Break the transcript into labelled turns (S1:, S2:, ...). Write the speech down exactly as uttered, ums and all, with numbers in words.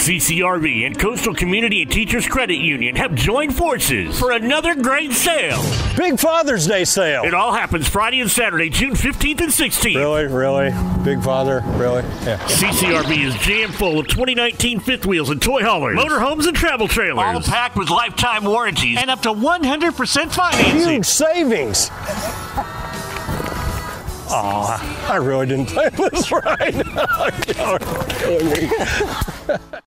S1: C C R V and Coastal Community and Teachers Credit Union have joined forces for another great sale.
S2: Big Father's Day sale.
S1: It all happens Friday and Saturday, June fifteenth and sixteenth.
S2: Really? Really? Big Father? Really? Yeah.
S1: C C R V is jam full of twenty nineteen fifth wheels and toy haulers, motorhomes and travel trailers. All packed with lifetime warranties and up to one hundred percent financing.
S2: Huge savings. Aw, I really didn't plan this right. You're killing me.